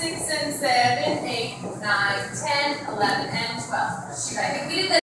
6 and 7, 8, 9, 10, 11, and 12. Should I completed the